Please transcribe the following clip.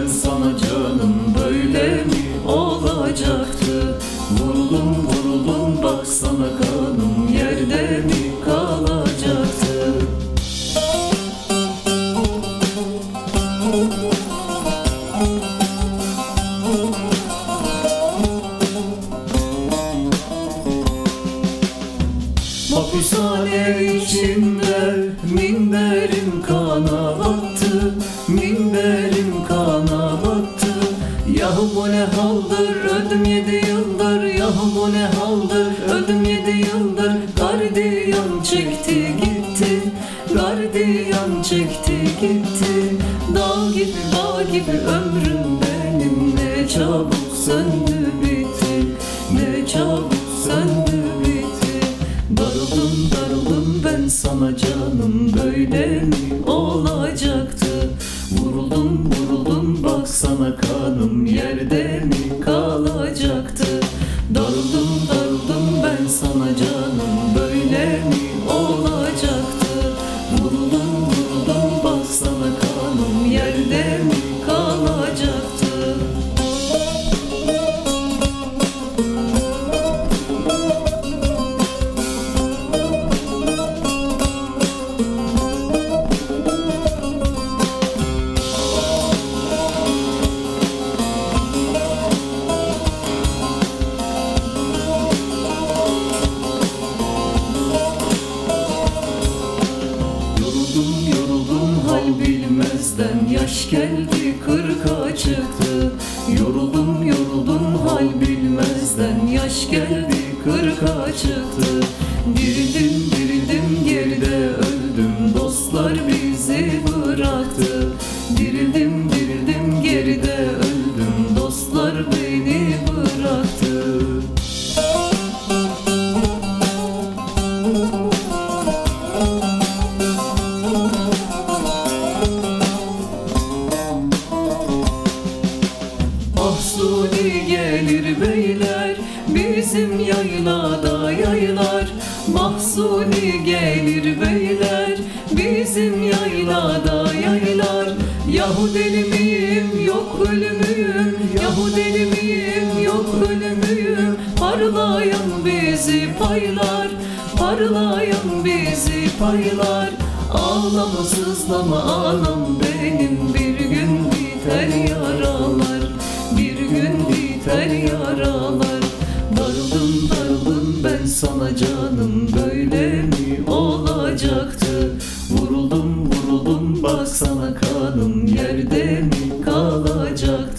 ben sana canım, böyle mi olacaktı? Vuruldum vuruldum baksana kanım, yerde mi kalacaktı? Hapishane içinde minberim kana battı, minberim kana battı. Yahu bu ne haldır, öldüm 7 yıldır. Yahu bu ne haldır, öldüm 7 yıldır. Gardiyan çekti gitti, gardiyan çekti gitti. Dağ gibi dağ gibi ömrüm benim, ne çabuk söndü bitti, ne çabuk söndü bitti. Darıldım darıldım ben sana canım, böyle mi olacaktı? Vuruldum vuruldum baksana kanım, yerde mi kalacaktı? Darıldım darıldım ben sana canım, böyle mi olacaktı? Vuruldum vuruldum baksana kanım, yerde mi kalacaktı? Yoruldum hal bilmezden, yaş geldi 40'a çıktı. Yoruldum yoruldum hal bilmezden, yaş geldi 40'a çıktı. Dirildim dirildim geride öldüm, dostlar bizi bıraktı. Dirildim dirildim geride öldüm, dostlar beni bıraktı. Mahsuni gelir beyler, bizim yaylada yaylar. Mahsuni gelir beyler, bizim yaylada yaylar. Yahu deli miyim yok ölümüyüm, yahu deli miyim yok ölümüyüm. Parlayan bizi paylar, parlayan bizi paylar. Ağlama sızlama anam benim, bir gün biter yaralar, bir gün biter yaralar. Darıldım darıldım ben sana canım, böyle mi olacaktı? Vuruldum vuruldum baksana kanım, yerde mi kalacak?